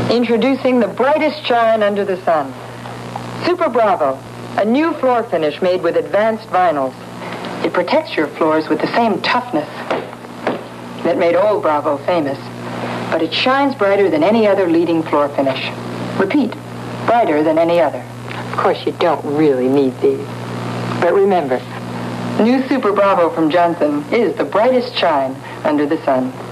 Introducing the brightest shine under the sun. Super Bravo, a new floor finish made with advanced vinyls. It protects your floors with the same toughness that made old Bravo famous, but it shines brighter than any other leading floor finish. Repeat, brighter than any other. Of course, you don't really need these. But remember, new Super Bravo from Johnson is the brightest shine under the sun.